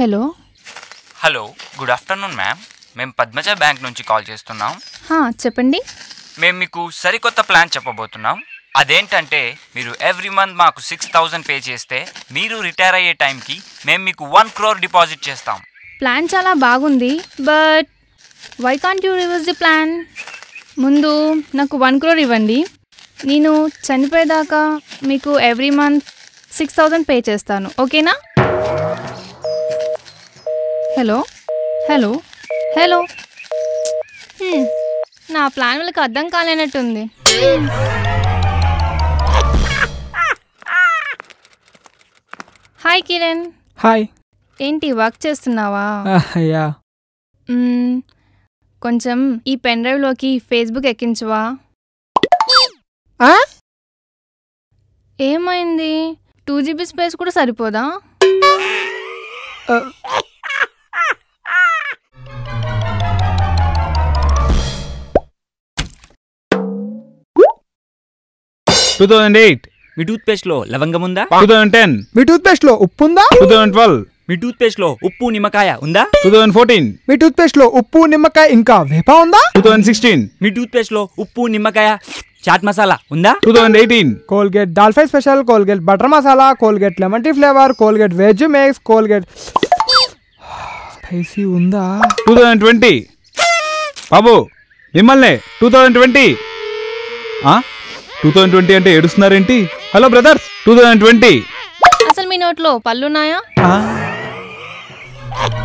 Hello hello good afternoon ma'am. మేము Padmaja bank నుంచి call చేస్తున్నాం. చెప్పండి. మేము మీకు సరికొత్త ప్లాన్ చెప్పబోతున్నాం. అదేంటంటే మీరు ఎవ్రీ మంత్ మాకు 6000 పే చేస్తే మీరు రిటైర్ అయ్యే టైంకి మేము మీకు 1 crore డిపాజిట్ చేస్తాం. ప్లాన్ చాలా బాగుంది, but why can't you reverse the plan? ముందు నాకు 1 crore ఇవ్వండి. నేను చనిపోయేదాకా మీకు ఎవ్రీ మంత్ 6000 పే చేస్తాను, ఓకేనా? హలో హలో హలో నా ప్లాన్ వాళ్ళకి అర్థం కాలేనట్టుంది. హాయ్ కిరణ్. హాయ్. ఏంటి వర్క్ చేస్తున్నావా? యా. కొంచెం ఈ పెన్ డ్రైవ్లోకి ఫేస్బుక్ ఎక్కించవా? ఏమైంది? 2 GB స్పేస్ కూడా సరిపోదా? మీ టూత్ పేస్ట్ లో లవంగం ఉందా? 2010 మీ టూత్ పేస్ట్ లో ఉప్పు ఉందా? 2012 మీ టూత్ పేస్ట్ లో ఉప్పు నిమ్మకాయ ఉందా? 2014 మీ టూత్ పేస్ట్ లో ఉప్పు నిమ్మకాయ ఇంకా వేప ఉందా? 2016 మీ టూత్ పేస్ట్ లో ఉప్పు నిమ్మకాయ చాట్ మసాలా ఉందా? 2018 కోల్గేట్ డాల్ఫై special, Colgate butter masala, Colgate lemon tea flavour, Colgate veg mix, Colgate spicy ఉందా? 2020 బాబు మిమ్మల్ని 2020 2020 అంటే ఏడుస్తున్నారేంటి? హలో బ్రదర్స్, 2020 అసలు మీ నోట్లో పళ్ళున్నాయా?